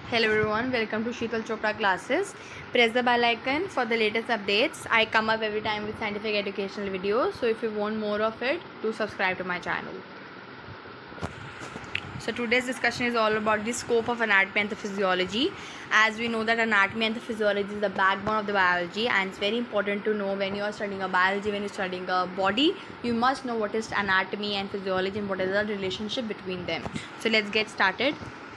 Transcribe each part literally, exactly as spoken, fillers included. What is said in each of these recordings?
Hello everyone, welcome to Sheetal Chopra classes. Press the bell icon for the latest updates. I come up every time with scientific educational videos. So if you want more of it, do subscribe to my channel. So today's discussion is all about the scope of anatomy and the physiology. As we know that anatomy and the physiology is the backbone of the biology, and it's very important to know when you are studying a biology, when you're studying a body, you must know what is anatomy and physiology and what is the relationship between them. So let's get started.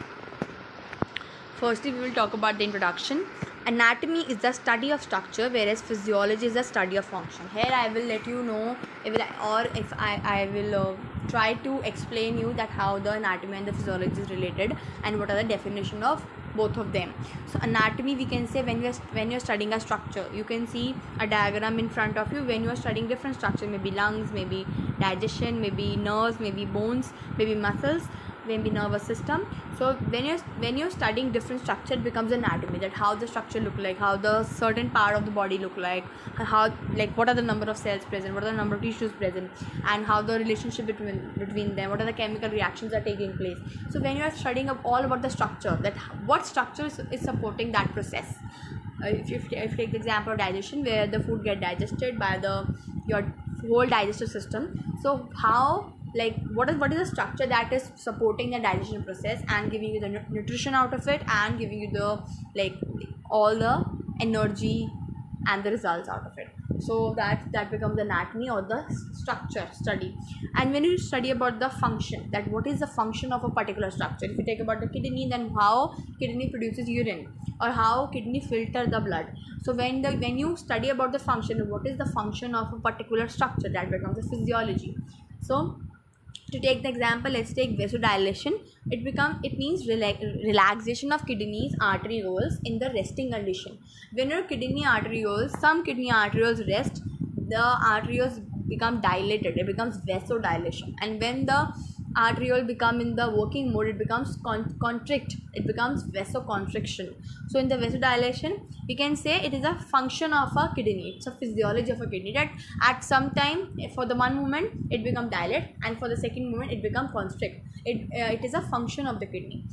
Firstly, we will talk about the introduction. Anatomy is the study of structure, whereas physiology is the study of function. Here I will let you know, if I, or if I, I will uh, try to explain you that how the anatomy and the physiology is related and what are the definition of both of them. So anatomy, we can say when you are when you are studying a structure, you can see a diagram in front of you when you are studying different structure, maybe lungs, maybe digestion, maybe nerves, maybe bones, maybe muscles, maybe nervous system. So when you're when you're studying different structure, it becomes anatomy, that how the structure look like, how the certain part of the body look like, how, like, what are the number of cells present, what are the number of tissues present, and how the relationship between between them, what are the chemical reactions are taking place. So when you are studying up all about the structure, that what structure is, is supporting that process. Uh, if, you, if you take the example of digestion, where the food get digested by the your whole digestive system, so how, like, what is what is the structure that is supporting the digestion process and giving you the nu- nutrition out of it and giving you the, like, all the energy and the results out of it. So that that becomes the anatomy or the structure study. And when you study about the function, that what is the function of a particular structure, if you take about the kidney, then how kidney produces urine or how kidney filter the blood. So when the when you study about the function, what is the function of a particular structure, that becomes the physiology. So to take the example, let's take vasodilation. It become it means rela- relaxation of kidneys arterioles in the resting condition. When your kidney arterioles, some kidney arterioles rest, the arterioles become dilated. It becomes vasodilation. And when the arteriole become in the working mode, it becomes con- constrict. It becomes vasoconstriction. So in the vasodilation, we can say it is a function of a kidney. It's a physiology of a kidney, that at some time, for the one moment it become dilate, and for the second moment it become constrict. It uh, it is a function of the kidney.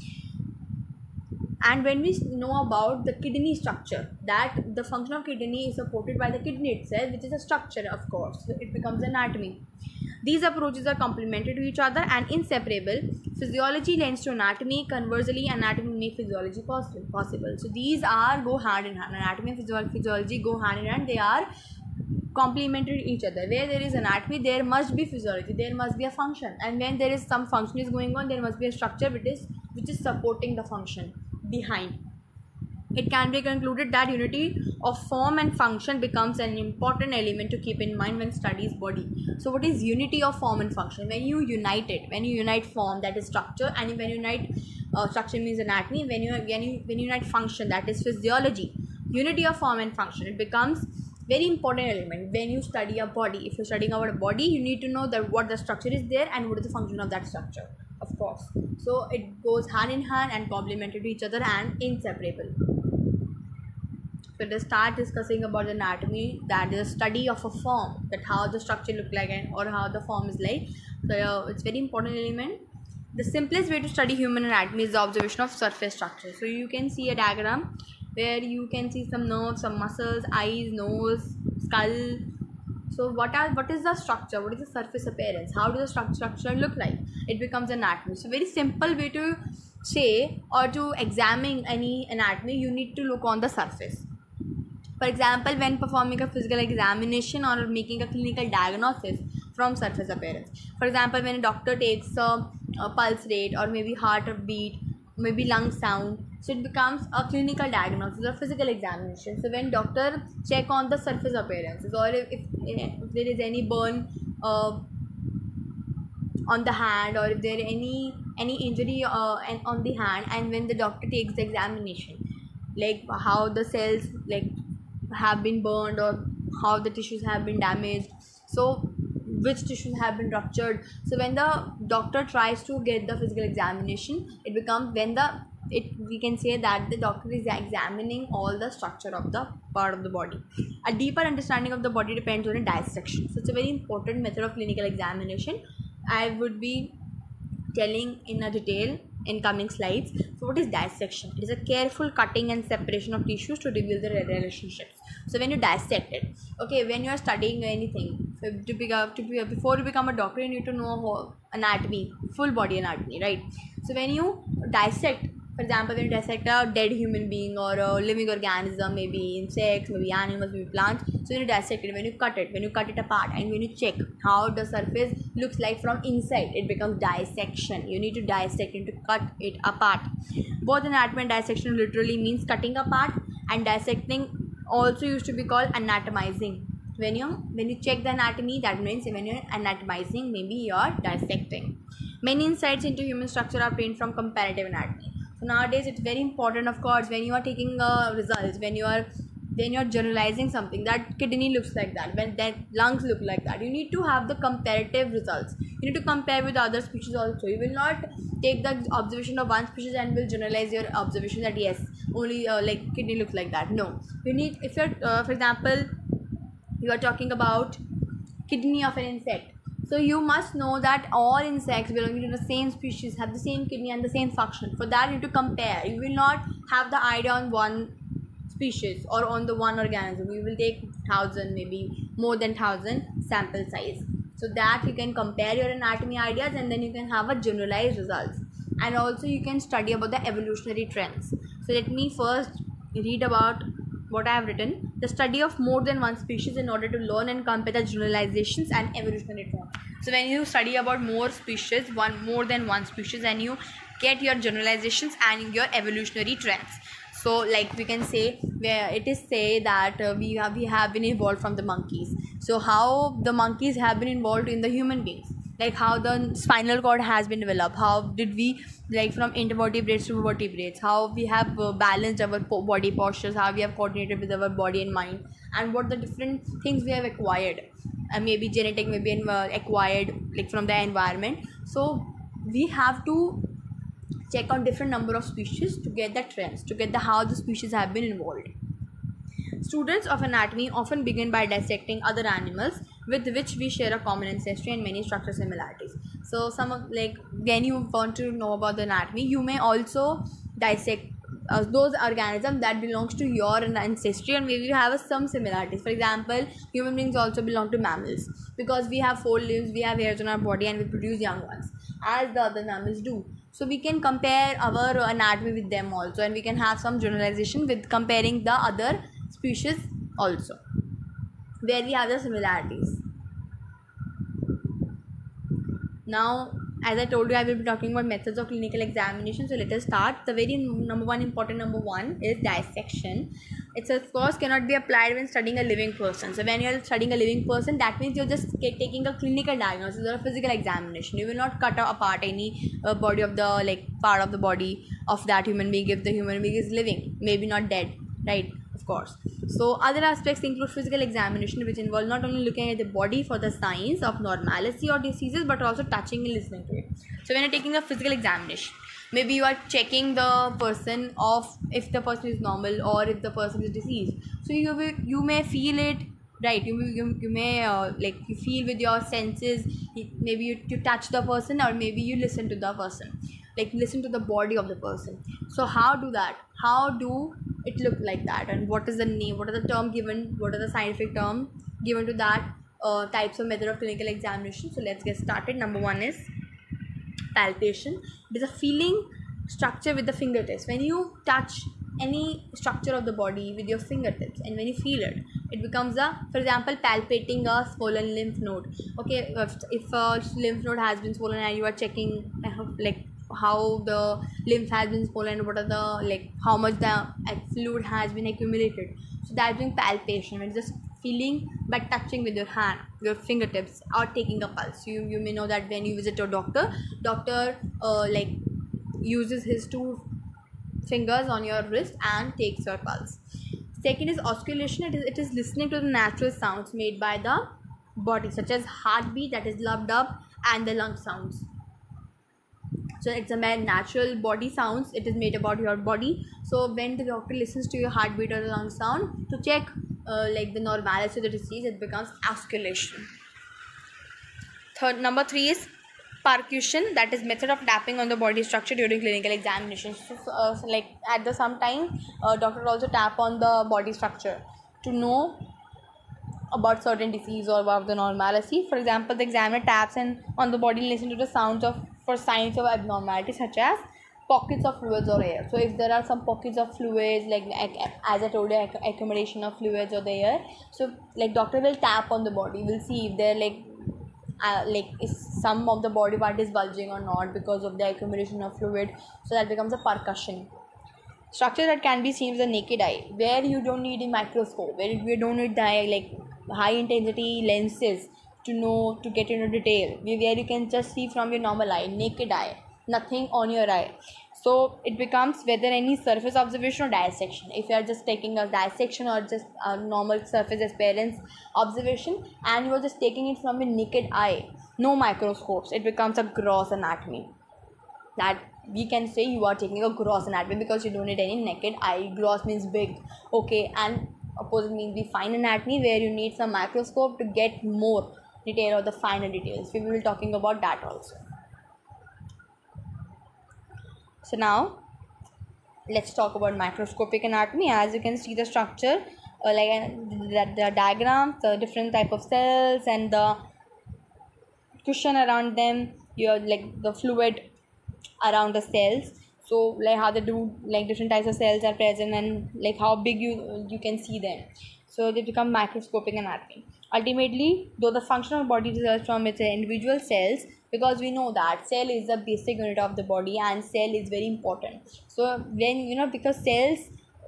And when we know about the kidney structure, that the function of kidney is supported by the kidney itself, which is a structure, of course. So it becomes anatomy. These approaches are complementary to each other and inseparable. Physiology lends to anatomy. Conversely, anatomy makes physiology possible. So these are go hand in hand. Anatomy and physiology go hand in hand. They are complementary to each other. Where there is anatomy, there must be physiology. There must be a function. And when there is some function is going on, there must be a structure which is which is supporting the function behind. It can be concluded that unity of form and function becomes an important element to keep in mind when studies body. So what is unity of form and function? When you unite it, when you unite form, that is structure, and when you unite uh, structure means anatomy, when you when you when you unite function, that is physiology. Unity of form and function, it becomes very important element when you study a body. If you're studying our body, you need to know that what the structure is there and what is the function of that structure, of course. So it goes hand in hand and complementary to each other and inseparable. So let's start discussing about the anatomy, that is a study of a form, that how the structure look like and or how the form is like. So uh, it's very important element. The simplest way to study human anatomy is the observation of surface structure. So you can see a diagram where you can see some nerves, some muscles, eyes, nose, skull. So what are what is the structure? What is the surface appearance? How does the structure look like? It becomes anatomy. So very simple way to say or to examine any anatomy, you need to look on the surface. For example, when performing a physical examination or making a clinical diagnosis from surface appearance. For example, when a doctor takes a, a pulse rate or maybe heart beat, maybe lung sound, so it becomes a clinical diagnosis or physical examination. So when doctor check on the surface appearances, or if, if, if there is any burn uh, on the hand, or if there any any injury uh, and on the hand, and when the doctor takes the examination, like how the cells like have been burned or how the tissues have been damaged, so which tissues have been ruptured. So when the doctor tries to get the physical examination, it becomes when the it we can say that the doctor is examining all the structure of the part of the body. A deeper understanding of the body depends on a dissection. So it's a very important method of clinical examination. I would be telling in a detail in coming slides. So So what is dissection? It is a careful cutting and separation of tissues to reveal the relationships. So when you dissect it, okay, when you are studying anything, so to become, to be, before you become a doctor, you need to know anatomy, full body anatomy, right? So when you dissect, for example, when you dissect a dead human being or a living organism, maybe insects, maybe animals, maybe plants, so when you dissect it, when you cut it, when you cut it apart, and when you check how the surface looks like from inside, it becomes dissection. You need to dissect it, to cut it apart. Both anatomy and dissection literally means cutting apart, and dissecting also used to be called anatomizing. When you when you check the anatomy, that means when you're anatomizing, maybe you're dissecting. Many insights into human structure are obtained from comparative anatomy. So nowadays it's very important, of course, when you are taking uh, results, when you are when you're generalizing something, that kidney looks like that, when that lungs look like that, you need to have the comparative results. You need to compare with other species also. You will not take the observation of one species and will generalize your observation that yes, only uh, like kidney looks like that. No, you need, if you're uh, for example, you are talking about kidney of an insect, so you must know that all insects belonging to the same species have the same kidney and the same function. For that you need to compare. You will not have the idea on one species or on the one organism. You will take thousand, maybe more than thousand sample size, so that you can compare your anatomy ideas, and then you can have a generalized results. And also you can study about the evolutionary trends. So let me first read about what I have written: the study of more than one species in order to learn and compare the generalizations and evolutionary trends. So when you study about more species, one more than one species, and you get your generalizations and your evolutionary trends. So like we can say, where it is say that uh, we have we have been evolved from the monkeys. So how the monkeys have been involved in the human beings, like how the spinal cord has been developed, how did we, like from invertebrates to vertebrates, how we have uh, balanced our po- body postures, how we have coordinated with our body and mind, and what the different things we have acquired, uh, maybe genetic, maybe uh, acquired like from the environment. So we have to check on different number of species to get the trends, to get the how the species have been involved. Students of anatomy often begin by dissecting other animals with which we share a common ancestry and many structural similarities. So some of, like when you want to know about the anatomy, you may also dissect uh, those organisms that belongs to your ancestry, and maybe you have uh, some similarities. For example, human beings also belong to mammals, because we have four limbs, we have hairs on our body, and we produce young ones as the other mammals do. So we can compare our anatomy with them also, and we can have some generalization with comparing the other species also, where we have the similarities. Now, as I told you, I will be talking about methods of clinical examination. So let us start. The very number one important number one is dissection. It's of course cannot be applied when studying a living person. So when you are studying a living person, that means you're just taking a clinical diagnosis or a physical examination. You will not cut apart any uh, body of the like part of the body of that human being if the human being is living, maybe not dead, right? Of course. So other aspects include physical examination, which involve not only looking at the body for the signs of normalcy or diseases, but also touching and listening to it. So when you're taking a physical examination, maybe you are checking the person of if the person is normal or if the person is diseased. So you will, you may feel it, right? You you, you may uh, like you feel with your senses. Maybe you, you touch the person, or maybe you listen to the person, like listen to the body of the person. So how do that? How do it look like that? And what is the name? What are the term given? What are the scientific term given to that uh, types of method of clinical examination? So let's get started. Number one is palpation. It is a feeling structure with the fingertips. When you touch any structure of the body with your fingertips, and when you feel it, it becomes a, for example, palpating a swollen lymph node. Okay, if, if a lymph node has been swollen and you are checking uh, like how the lymph has been swollen, what are the like how much the fluid has been accumulated. So that's being palpation. It's just feeling by touching with your hand, your fingertips, or taking a pulse. You you may know that when you visit your doctor, doctor uh, like uses his two fingers on your wrist and takes your pulse. Second is osculation. It is it is listening to the natural sounds made by the body, such as heartbeat, that is loved up, and the lung sounds. So it's a natural body sounds. It is made about your body. So when the doctor listens to your heartbeat or the lung sound to check uh, like the normality of the disease, it becomes osculation. Third, number three is percussion, that is method of tapping on the body structure during clinical examination. So, uh, so like at the some time, uh, doctor also tap on the body structure to know about certain disease or about the normalcy. For example, the examiner taps and on the body and listen to the sounds of for signs of abnormality such as pockets of fluids or air. So if there are some pockets of fluids, like as I told you, accumulation of fluids or the air, so like doctor will tap on the body, will see if they're like uh, like is some of the body part is bulging or not because of the accumulation of fluid. So that becomes a percussion. Structure that can be seen with the naked eye, where you don't need a microscope, where you don't need the like high intensity lenses to know to get into detail, where you can just see from your normal eye, naked eye, nothing on your eye. So it becomes whether any surface observation or dissection. If you are just taking a dissection or just a normal surface appearance observation and you are just taking it from your naked eye, no microscopes, it becomes a gross anatomy. That we can say you are taking a gross anatomy because you don't need any naked eye. Gross means big, okay, and opposite means the fine anatomy, where you need some microscope to get more detail or the finer details. We will be talking about that also. So now let's talk about microscopic anatomy. As you can see the structure, uh, like uh, the, the diagram, the different type of cells and the cushion around them, your like the fluid around the cells. So like how they do, like different types of cells are present and like how big you you can see them. So they become microscopic anatomy. Ultimately, though the functional body results from its individual cells, because we know that cell is the basic unit of the body and cell is very important. So when you know, because cells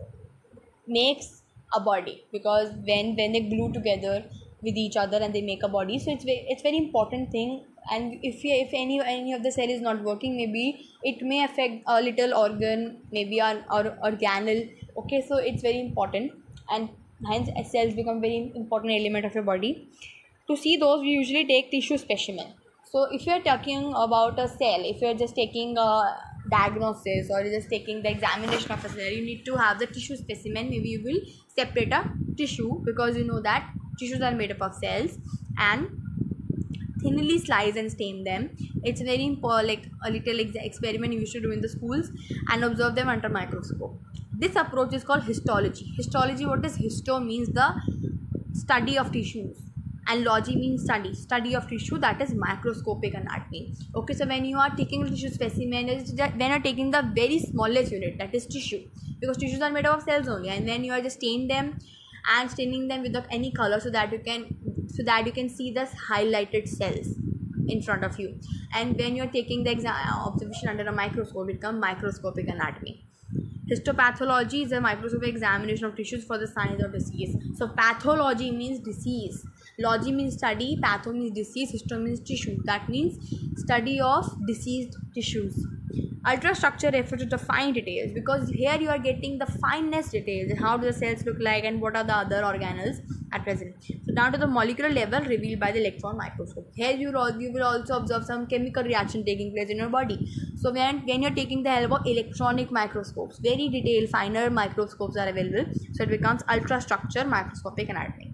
makes a body, because when when they glue together with each other and they make a body, so it's very, it's very important thing. And if you, if any any of the cell is not working, maybe it may affect a little organ, maybe our, our organelle, okay. So it's very important, and hence cells become very important element of your body. To see those, we usually take tissue specimen. So if you are talking about a cell, if you are just taking a diagnosis or just taking the examination of a cell, you need to have the tissue specimen. Maybe you will separate a tissue, because you know that tissues are made up of cells, and thinly slice and stain them. It's very important, like a little ex- experiment you used to do in the schools, and observe them under microscope. This approach is called histology. Histology, what is histo means the study of tissues, and logy means study, study of tissue, that is microscopic anatomy. Okay, so when you are taking a tissue specimen, when you are taking the very smallest unit, that is tissue, because tissues are made up of cells only, and when you are just staining them and staining them without any color, so that you can so that you can see the highlighted cells in front of you. And when you are taking the exam observation under a microscope, it becomes microscopic anatomy. Histopathology is a microscopic examination of tissues for the signs of disease. So pathology means disease, logy means study, patho means disease, histo means tissue, that means study of diseased tissues. Ultrastructure refers to the fine details, because here you are getting the finest details, how do the cells look like and what are the other organelles at present. So down to the molecular level revealed by the electron microscope. Here you will, you will also observe some chemical reaction taking place in your body. So when, when you're taking the help of electronic microscopes, very detailed finer microscopes are available. So it becomes ultrastructure microscopic anatomy.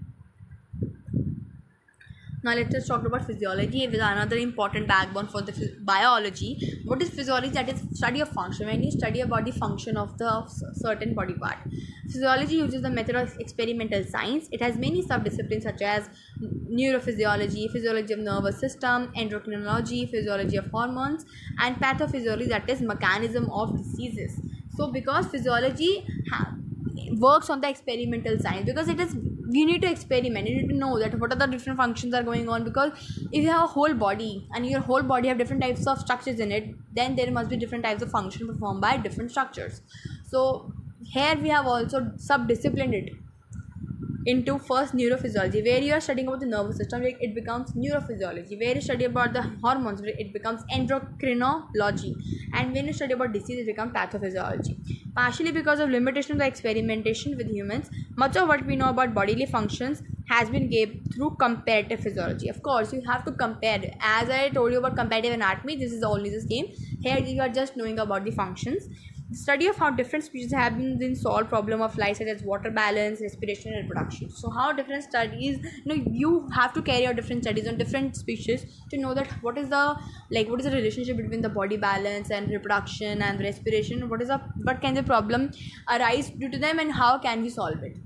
Now let's just talk about physiology, which is another important backbone for the biology. What is physiology? That is study of function. When you study about the function of the of certain body part. Physiology uses the method of experimental science. It has many subdisciplines such as neurophysiology, physiology of nervous system, endocrinology, physiology of hormones, and pathophysiology, that is mechanism of diseases. So because physiology ha- works on the experimental science, because it is, you need to experiment, you need to know that what are the different functions are going on, because if you have a whole body and your whole body have different types of structures in it, then there must be different types of function performed by different structures. So here we have also subdisciplined it into first neurophysiology, where you are studying about the nervous system, it becomes neurophysiology. Where you study about the hormones, it becomes endocrinology, and when you study about disease, it becomes pathophysiology. Partially because of limitation of the experimentation with humans, much of what we know about bodily functions has been gained through comparative physiology. Of course, you have to compare. As I told you about comparative anatomy, this is only the same. Here you are just knowing about the functions. study of how different species have been, been solved problem of life such as water balance, respiration and reproduction. So how different studies, you know, you have to carry out different studies on different species to know that what is the like what is the relationship between the body balance and reproduction and respiration, what is the what can the problem arise due to them and how can we solve it.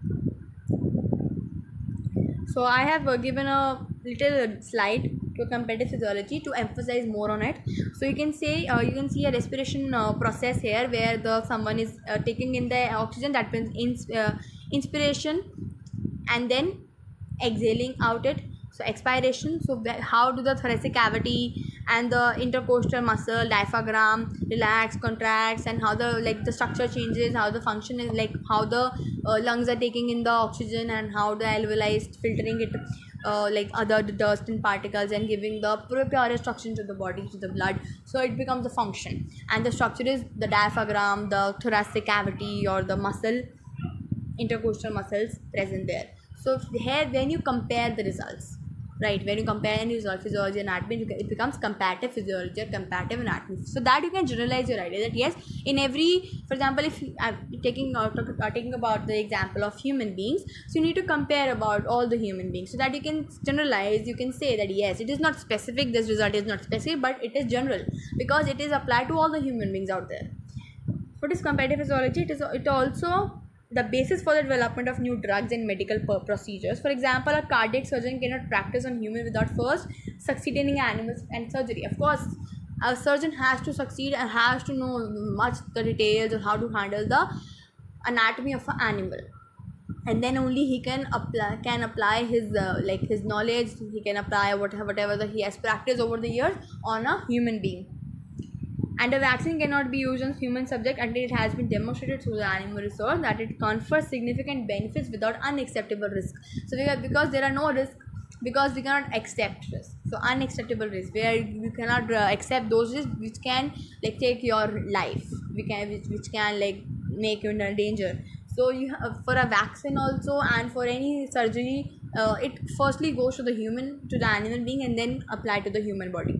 So I have uh, given a little slide to comparative physiology to emphasize more on it. So you can say uh, you can see a respiration uh, process here where the someone is uh, taking in the oxygen, that means in, uh, inspiration and then exhaling out it, so expiration. So how do the thoracic cavity and the intercostal muscle, diaphragm relax, contracts, and how the like the structure changes, how the function is, like how the uh, lungs are taking in the oxygen and how the alveoli is filtering it uh, like other dust and particles and giving the purest oxygen to the body, to the blood. So it becomes a function, and the structure is the diaphragm, the thoracic cavity or the muscle, intercostal muscles present there. So here when you compare the results, right, when you compare any result, physiology and anatomy, it becomes comparative physiology or comparative anatomy. So that you can generalize your idea that yes, in every, for example, if I'm taking out uh, taking about the example of human beings, so you need to compare about all the human beings so that you can generalize. You can say that yes, it is not specific, this result is not specific, but it is general because it is applied to all the human beings out there. What is comparative physiology? It is it also the basis for the development of new drugs and medical procedures. For example, a cardiac surgeon cannot practice on human without first succeeding in animals and surgery. Of course, a surgeon has to succeed and has to know much the details of how to handle the anatomy of an animal, and then only he can apply can apply his uh, like his knowledge. He can apply whatever whatever that he has practiced over the years on a human being. And a vaccine cannot be used on human subject until it has been demonstrated through the animal research that it confers significant benefits without unacceptable risk. So we are, because there are no risks, because we cannot accept risk. So unacceptable risk, where you cannot uh, accept those risks which can like take your life, we can which, which can like make you in danger. So you have, for a vaccine also and for any surgery, uh, it firstly goes to the human, to the animal being, and then apply to the human body.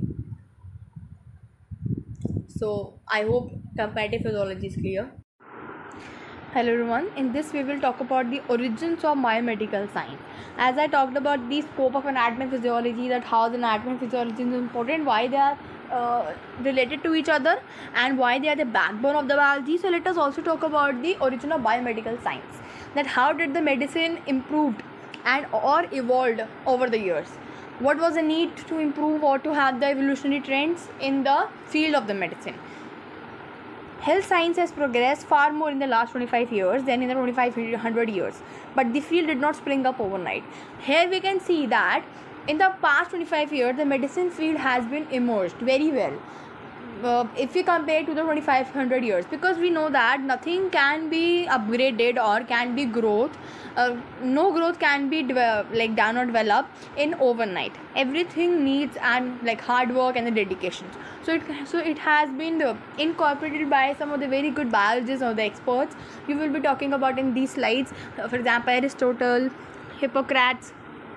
So I hope comparative physiology is clear. Hello everyone, in this we will talk about the origins of biomedical science. As I talked about the scope of anatomy and physiology, that how the anatomy and physiology is important, why they are uh, related to each other and why they are the backbone of the biology. So let us also talk about the origin of biomedical science, that how did the medicine improved and or evolved over the years. What was the need to improve or to have the evolutionary trends in the field of the medicine? Health science has progressed far more in the last twenty-five years than in the twenty-five hundred years, but the field did not spring up overnight. Here we can see that in the past twenty-five years, the medicine field has been emerged very well. Uh, if we compare to the twenty-five hundred years, because we know that nothing can be upgraded or can be growth, uh, no growth can be develop, like done or developed in overnight. Everything needs and like hard work and the dedication. So it so it has been uh, incorporated by some of the very good biologists or the experts we will be talking about in these slides. Uh, for example, Aristotle, Hippocrates,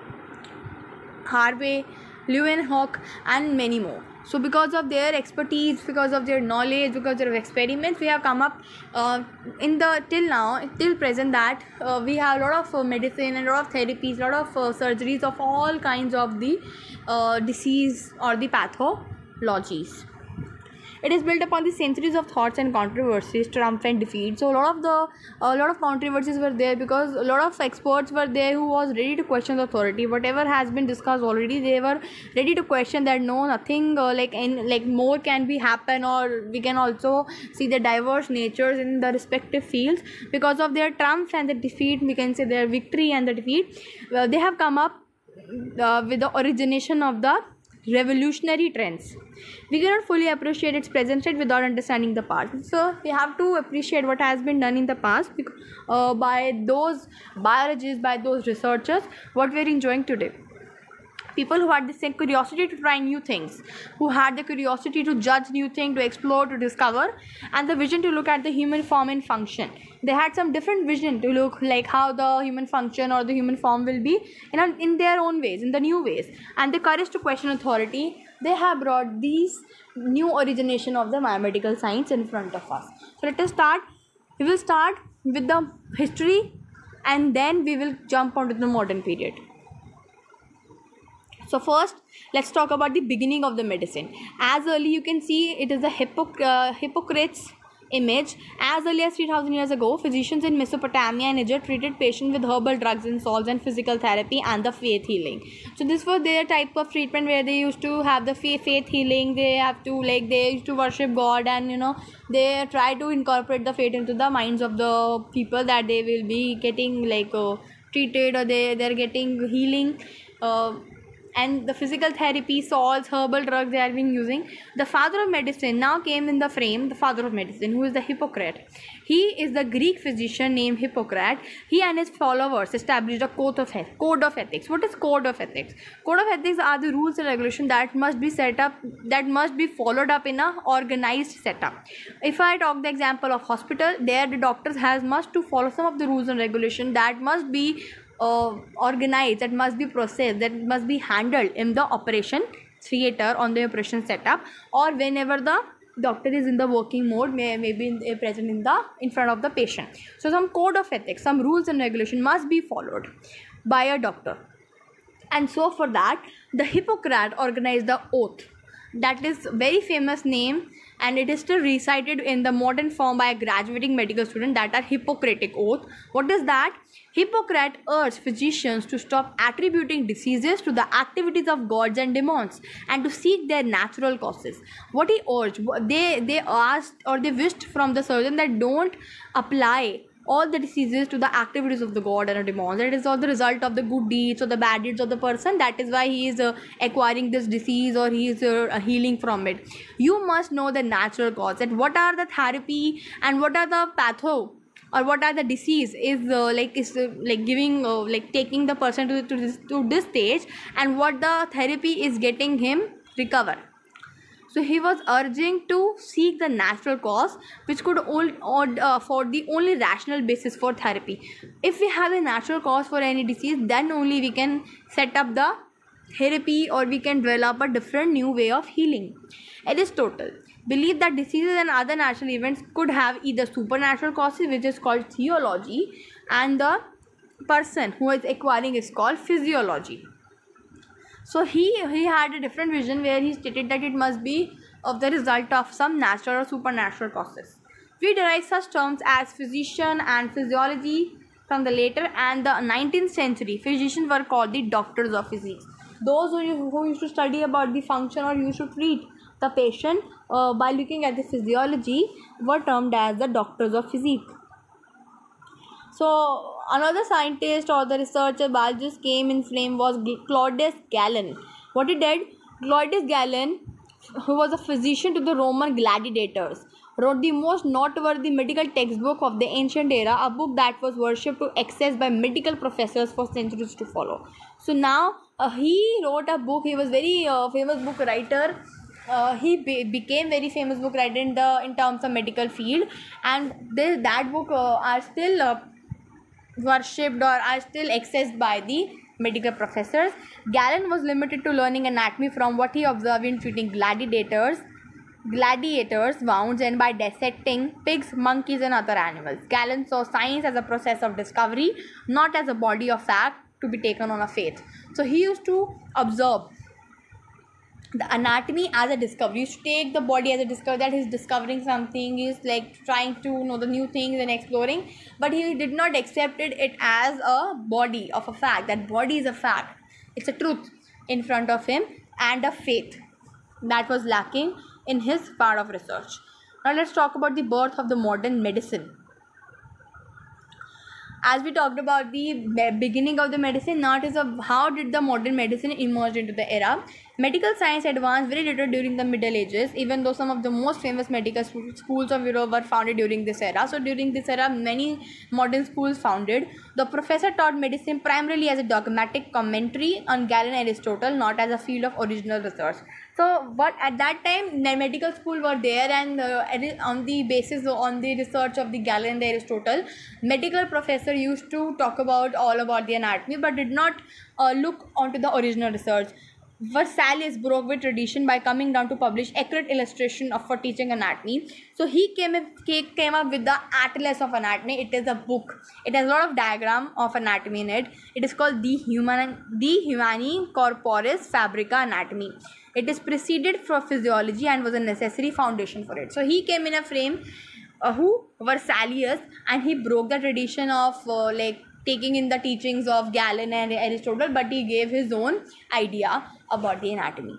Harvey, Leeuwenhoek, and many more. So because of their expertise, because of their knowledge, because of their experiments, we have come up uh, in the till now, till present that uh, we have a lot of uh, medicine and a lot of therapies, a lot of uh, surgeries of all kinds of the uh, disease or the pathologies. It is built upon the centuries of thoughts and controversies, triumph and defeat. So a lot of the a lot of controversies were there because a lot of experts were there who was ready to question the authority. Whatever has been discussed already, they were ready to question that no, nothing uh, like in like more can be happen, or we can also see the diverse natures in the respective fields. Because of their triumph and the defeat, we can say their victory and the defeat, uh, they have come up uh, with the origination of the revolutionary trends. We cannot fully appreciate its present state without understanding the past. So we have to appreciate what has been done in the past uh, by those biologists, by those researchers, what we are enjoying today. People who had the same curiosity to try new things, who had the curiosity to judge new things, to explore, to discover, and the vision to look at the human form and function. They had some different vision to look like how the human function or the human form will be in, in their own ways, in the new ways. And the courage to question authority, they have brought these new origination of the biomedical science in front of us. So let us start. We will start with the history and then we will jump onto the modern period. So first, let's talk about the beginning of the medicine. As early you can see, it is the Hippoc- uh, Hippocrates image. As early as three thousand years ago, physicians in Mesopotamia and Egypt treated patients with herbal drugs and salts and physical therapy and the faith healing. So this was their type of treatment where they used to have the faith, faith healing. They have to like they used to worship God, and you know they try to incorporate the faith into the minds of the people that they will be getting like uh, treated, or they they're getting healing. Uh, and the physical therapy, salts, herbal drugs they have been using. The father of medicine now came in the frame, the father of medicine, who is the Hippocrates. He is the Greek physician named Hippocrates. He and his followers established a code of, code of ethics. What is code of ethics? Code of ethics are the rules and regulations that must be set up, that must be followed up in a organized setup. If I talk the example of hospital, there the doctors has must to follow some of the rules and regulations that must be Uh, organized, that must be processed, that must be handled in the operation theater on the operation setup, or whenever the doctor is in the working mode, may maybe in, uh, present in the in front of the patient. So some code of ethics, some rules and regulation must be followed by a doctor. And so for that, the Hippocrates organized the oath. That is very famous name, and it is still recited in the modern form by a graduating medical student, that are Hippocratic oath. What is that? Hippocrates urged physicians to stop attributing diseases to the activities of gods and demons and to seek their natural causes. What he urged, they they asked or they wished from the surgeon that don't apply all the diseases to the activities of the god and the demons. That is all the result of the good deeds or the bad deeds of the person. That is why he is uh, acquiring this disease, or he is uh, healing from it. You must know the natural cause, that what are the therapy and what are the patho, or what are the disease is uh, like is uh, like giving uh, like taking the person to, to, this, to this stage, and what the therapy is getting him recover. So he was urging to seek the natural cause, which could all or uh, for the only rational basis for therapy. If we have a natural cause for any disease, then only we can set up the therapy, or we can develop a different new way of healing. Aristotle believed that diseases and other natural events could have either supernatural causes, which is called theology, and the person who is acquiring is called physiology. So he he had a different vision, where he stated that it must be of the result of some natural or supernatural causes. We derive such terms as physician and physiology from the later and the nineteenth century. Physicians were called the doctors of physics. Those who, who used to study about the function or used to treat the patient uh, by looking at the physiology were termed as the doctors of physics. So another scientist or the researcher biologist came in frame was Claudius Galen. What he did, Claudius Galen, who was a physician to the Roman gladiators, wrote the most noteworthy medical textbook of the ancient era, a book that was worshipped to excess by medical professors for centuries to follow. So now uh, he wrote a book. He was very uh, famous book writer. Uh, he be- became very famous book writer in the in terms of medical field, and this, that book uh, are still uh, worshipped or are still accessed by the medical professors. Galen was limited to learning anatomy from what he observed in treating gladiators, gladiators' wounds, and by dissecting pigs, monkeys, and other animals. Galen saw science as a process of discovery, not as a body of fact to be taken on a faith. So he used to observe the anatomy as a discovery. You should take the body as a discovery, that he's discovering something, he's like trying to know the new things and exploring, but he did not accept it, it as a body of a fact. That body is a fact, it's a truth in front of him, and a faith that was lacking in his part of research. Now let's talk about the birth of the modern medicine. As we talked about the beginning of the medicine, now it is of how did the modern medicine emerge into the era. Medical science advanced very little during the Middle Ages, even though some of the most famous medical schools of Europe were founded during this era. So during this era, many modern schools founded. The professor taught medicine primarily as a dogmatic commentary on Galen and Aristotle, not as a field of original research. So, but at that time, the medical school were there, and uh, on the basis on the research of the Galen and the Aristotle, medical professor used to talk about all about the anatomy, but did not uh, look onto the original research. Vesalius broke with tradition by coming down to publish accurate illustration of for teaching anatomy. So he came came up with the Atlas of Anatomy. It is a book. It has a lot of diagram of anatomy in it. It is called the Human De Humani Corporis Fabrica Anatomy. It is preceded from physiology and was a necessary foundation for it. So he came in a frame, uh, who Vesalius, and he broke the tradition of uh, like taking in the teachings of Galen and Aristotle, but he gave his own idea about the anatomy.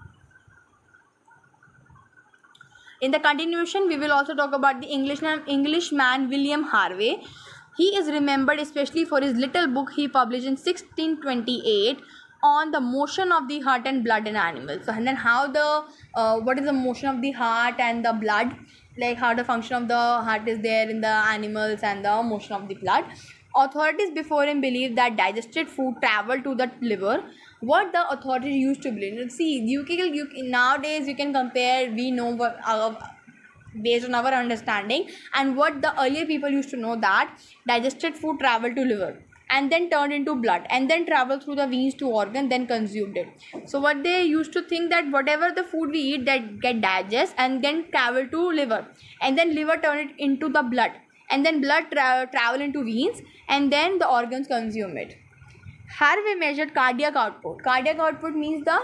In the continuation, we will also talk about the Englishman, Englishman William Harvey. He is remembered especially for his little book he published in sixteen twenty-eight on the motion of the heart and blood in animals. So, and then how the, uh, what is the motion of the heart and the blood, like how the function of the heart is there in the animals and the motion of the blood. Authorities before him believed that digested food traveled to the liver. What the authorities used to believe. See, you can, you nowadays you can compare. We know what our, based on our understanding, and what the earlier people used to know, that digested food traveled to liver and then turned into blood and then traveled through the veins to organ, then consumed it. So what they used to think, that whatever the food we eat, that get digest and then travel to liver, and then liver turn it into the blood, and then blood tra- travel into veins, and then the organs consume it. Harvey measured cardiac output. Cardiac output means the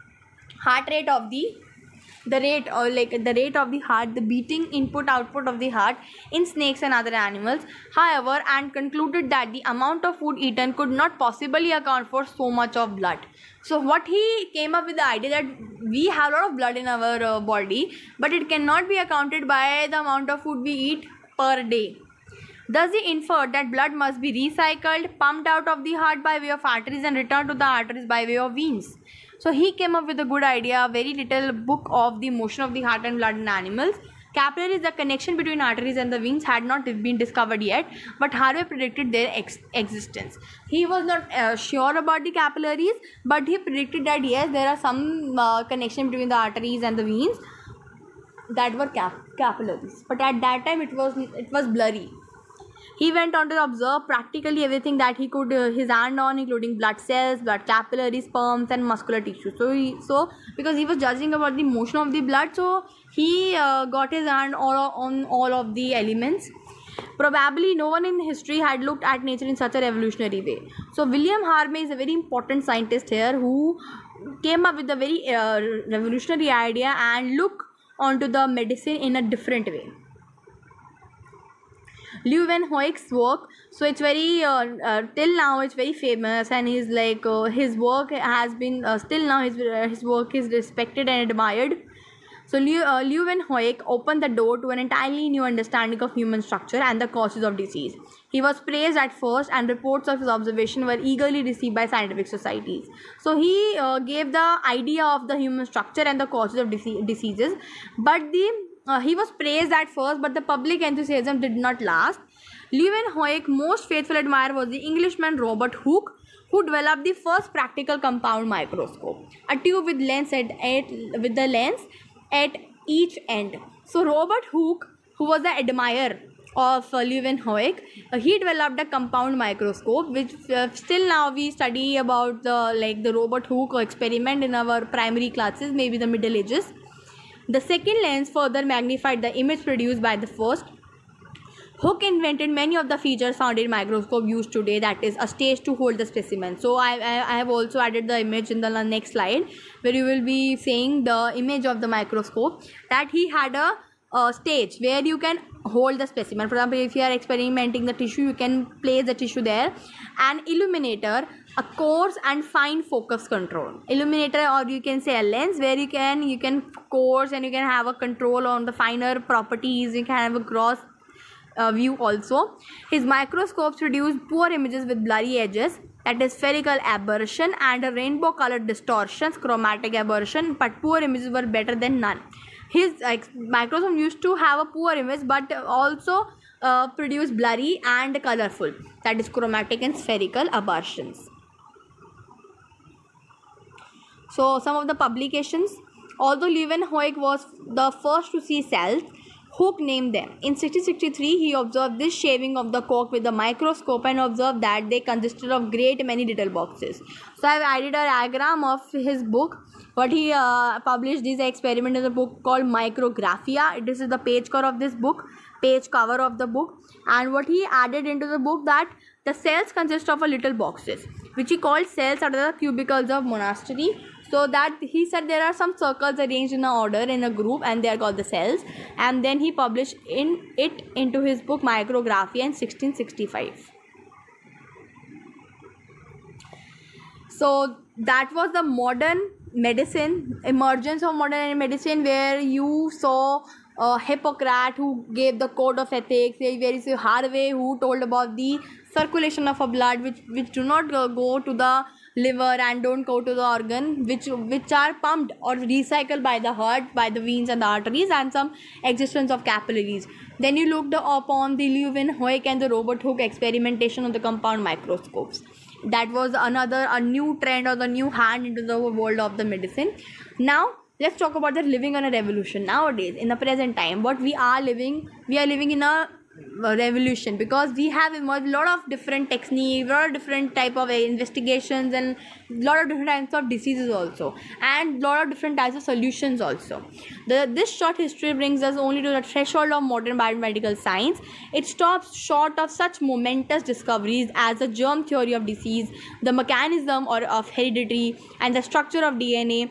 heart rate of the the rate or like the rate of the heart, the beating input output of the heart in snakes and other animals. However, and concluded that the amount of food eaten could not possibly account for so much of blood. So what he came up with the idea that we have a lot of blood in our uh, body, but it cannot be accounted by the amount of food we eat per day. Thus he inferred that blood must be recycled, pumped out of the heart by way of arteries and returned to the arteries by way of veins. So he came up with a good idea, a very little book of the motion of the heart and blood in animals. Capillaries, the connection between arteries and the veins, had not been discovered yet, but Harvey predicted their ex- existence. He was not uh, sure about the capillaries, but he predicted that yes, there are some uh, connection between the arteries and the veins that were cap- capillaries. But at that time, it was it was blurry. He went on to observe practically everything that he could uh, his hand on, including blood cells, blood capillaries, sperms, and muscular tissue. So, he, so because he was judging about the motion of the blood, so he uh, got his hand all on all of the elements. Probably no one in history had looked at nature in such a revolutionary way. So William Harvey is a very important scientist here who came up with a very uh, revolutionary idea and look onto the medicine in a different way. Leeuwenhoek's work, so it's very uh, uh, till now it's very famous, and he's like uh, his work has been uh, still now his uh, his work is respected and admired. So Lew, uh, Leeuwenhoek opened the door to an entirely new understanding of human structure and the causes of disease. He was praised at first, and reports of his observation were eagerly received by scientific societies. So he uh, gave the idea of the human structure and the causes of dise- diseases, but the Uh, he was praised at first, but the public enthusiasm did not last. Leeuwenhoek's most faithful admirer was the Englishman Robert Hooke, who developed the first practical compound microscope, a tube with lens at, at with the lens at each end. So Robert Hooke, who was the admirer of uh, Leeuwenhoek, uh, he developed a compound microscope, which uh, still now we study about the like the Robert Hooke experiment in our primary classes, maybe the Middle Ages. The second lens further magnified the image produced by the first. Hooke invented many of the features found in microscope used today, that is a stage to hold the specimen. So I, I, I have also added the image in the next slide, where you will be seeing the image of the microscope, that he had a, a stage where you can hold the specimen. For example, if you are experimenting the tissue, you can place the tissue there. An illuminator, a coarse and fine focus control. Illuminator, or you can say a lens, where you can you can coarse and you can have a control on the finer properties. You can have a gross uh, view also. His microscopes produced poor images with blurry edges, that is spherical aberration, and a rainbow colored distortions, chromatic aberration, but poor images were better than none. His uh, microscope used to have a poor image, but also uh, produce blurry and colorful, that is chromatic and spherical aberrations. So some of the publications. Although Leeuwenhoek was the first to see cells, Hooke named them. In sixteen sixty-three, he observed this shaving of the cork with a microscope and observed that they consisted of great many little boxes. So I have added a diagram of his book. What he uh, published this experiment in a book called Micrographia. This is the page cover of this book, page cover of the book. And what he added into the book, that the cells consist of a little boxes, which he called cells are the cubicles of monastery. So that he said there are some circles arranged in a order in a group, and they are called the cells. And then he published in it into his book Micrographia in sixteen sixty-five. So that was the modern medicine, emergence of modern medicine, where you saw uh, Hippocrates, who gave the code of ethics, where you see Harvey, who told about the circulation of a blood which which do not go, go to the liver and don't go to the organ, which which are pumped or recycled by the heart, by the veins and the arteries, and some existence of capillaries. Then you looked upon the Leeuwenhoek and the Robert Hooke experimentation on the compound microscopes. That was another a new trend or the new hand into the world of the medicine. Now let's talk about the living on a revolution. Nowadays, in the present time, what we are living, we are living in a revolution, because we have emerged a lot of different techniques, a lot of different type of investigations, and a lot of different types of diseases also, and a lot of different types of solutions also. The this short history brings us only to the threshold of modern biomedical science. It stops short of such momentous discoveries as the germ theory of disease, the mechanism or of heredity, and the structure of D N A.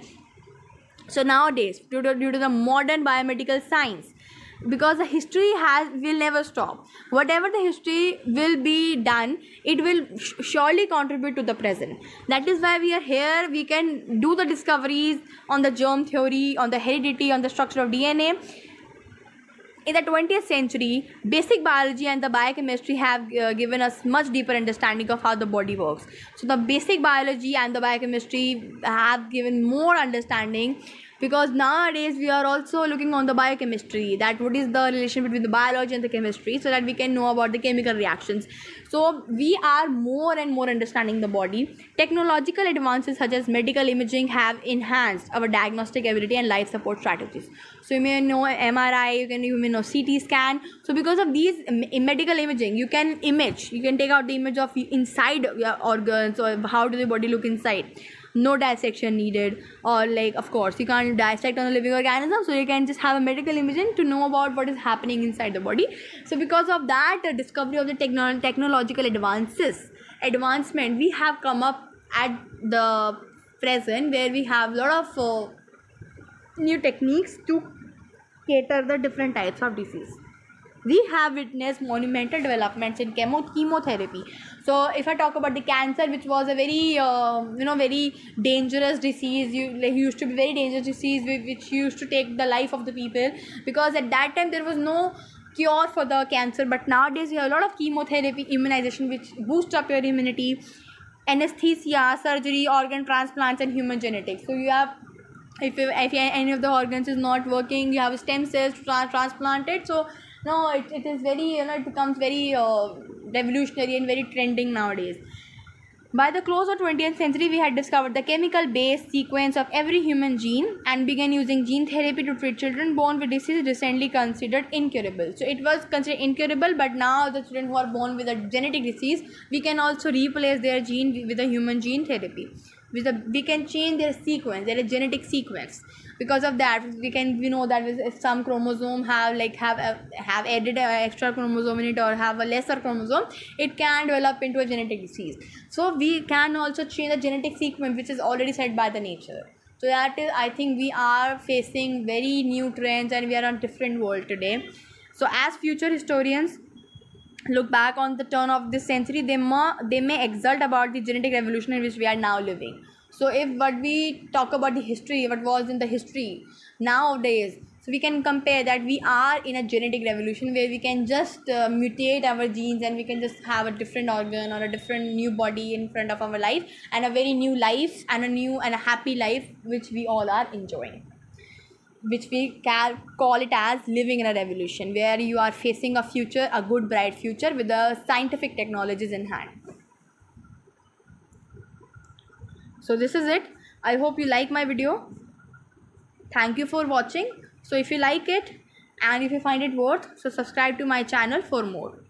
So nowadays, due to, due to the modern biomedical science, because the history has will never stop. Whatever the history will be done, it will sh- surely contribute to the present. That is why we are here. We can do the discoveries on the germ theory, on the heredity, on the structure of D N A. In the twentieth century, basic biology and the biochemistry have uh, given us much deeper understanding of how the body works. So the basic biology and the biochemistry have given more understanding, because nowadays we are also looking on the biochemistry, that what is the relation between the biology and the chemistry, so that we can know about the chemical reactions. So we are more and more understanding the body. Technological advances such as medical imaging have enhanced our diagnostic ability and life support strategies. So you may know M R I, you can you may know C T scan. So because of these medical imaging, you can image, you can take out the image of inside your organs, or how do the body look inside. No dissection needed, or like of course you can't dissect on a living organism, so you can just have a medical imaging to know about what is happening inside the body. So because of that uh, discovery of the techno- technological advances advancement, we have come up at the present, where we have a lot of uh, new techniques to cater the different types of disease. We have witnessed monumental developments in chemo- chemotherapy. So if I talk about the cancer, which was a very uh, you know very dangerous disease, you like used to be very dangerous disease, which used to take the life of the people, because at that time there was no cure for the cancer. But nowadays you have a lot of chemotherapy, immunization, which boosts up your immunity, anesthesia, surgery, organ transplants, and human genetics. So you have, if, you, if any of the organs is not working, you have stem cells to tra- transplant it. So no, it, it is very, you know, it becomes very uh, revolutionary and very trending nowadays. By the close of twentieth century, we had discovered the chemical base sequence of every human gene and began using gene therapy to treat children born with disease recently considered incurable. So it was considered incurable, but now the children who are born with a genetic disease, we can also replace their gene with a human gene therapy. With a, we can change their sequence, their genetic sequence. Because of that, we can we know that if some chromosome have like have a, have added an extra chromosome in it, or have a lesser chromosome, it can develop into a genetic disease. So we can also change the genetic sequence, which is already set by the nature. So that is, I think we are facing very new trends, and we are on different world today. So as future historians look back on the turn of this century, they may, they may exult about the genetic revolution in which we are now living. So if what we talk about the history, what was in the history nowadays, so we can compare that we are in a genetic revolution where we can just uh, mutate our genes, and we can just have a different organ or a different new body in front of our life, and a very new life and a new and a happy life which we all are enjoying, which we can call it as living in a revolution, where you are facing a future, a good bright future with the scientific technologies in hand. So this is it. I hope you like my video. Thank you for watching. So if you like it and if you find it worth, so subscribe to my channel for more.